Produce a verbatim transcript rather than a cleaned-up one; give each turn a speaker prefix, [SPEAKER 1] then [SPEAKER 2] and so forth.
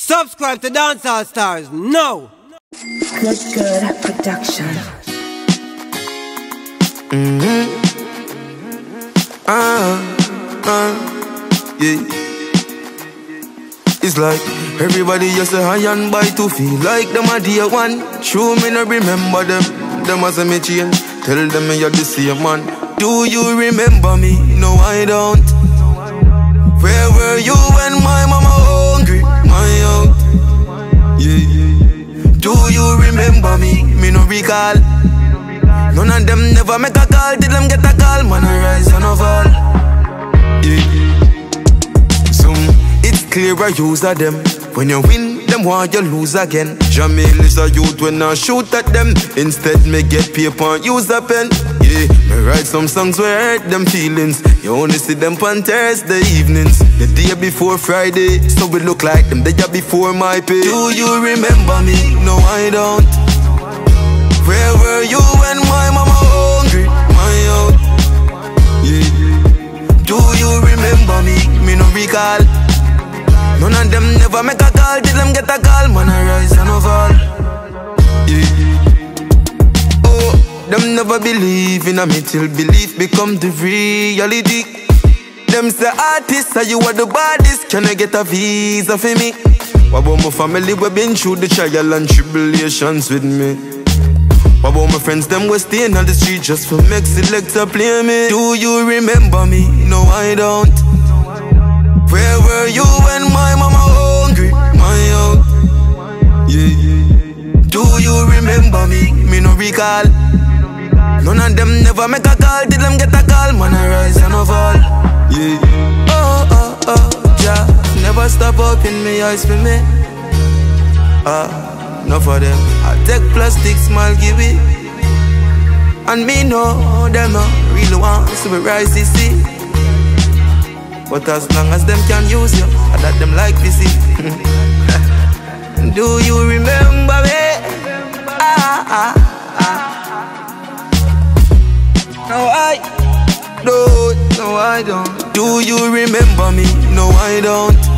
[SPEAKER 1] Subscribe to Dancehall Stars now.
[SPEAKER 2] Good Good Production.
[SPEAKER 3] Mm-hmm. Ah, ah, yeah. It's like everybody just a high and by to feel like them a dear one. True, me no remember them. Them as a me change. Tell them me you're the same man. Do you remember me? No, I don't. Where were you when my mama hungry? My out. Yeah. Do you remember me? Me no recall. None of them never make a call. Till them get a call. Man I rise and I fall. Yeah. Some it's clear I use of them. When you win, them want you lose again. Jamil is a youth when I shoot at them. Instead me get paper and use a pen. Yeah, me write some songs where I hurt them feelings. You only see them on Thursday evenings. The day before Friday, so we look like them the day before my pay. Do you remember me? No, I don't. Where were you when my mama hungry? My out. Yeah. Do you remember me? Me no recall. None of them never make a call. Till them get a call. Man I rise and I fall. Yeah. Oh, them never believe in a me till belief become the reality. Them say artists say you are the baddest. Can I get a visa for me? What about my family we been through the trial and tribulations with me? What about my friends them we staying on the street just for make selector play me? Do you remember me? No I don't. Where were you when my mama hungry? My out. Yeah. Do you remember me? Me no recall. None of them never make a call. Till them get a call. Man I rise and I fall. Yeah. Oh oh oh, Jah never stop open me eyes for me. Ah, uh, no for them. I take plastic smile give it. And me know them no really want to be rise to see. But as long as them can use you, I let them like to see. Do you remember me? Ah, ah, ah. No, I don't. No, I don't. Do you remember me? No, I don't.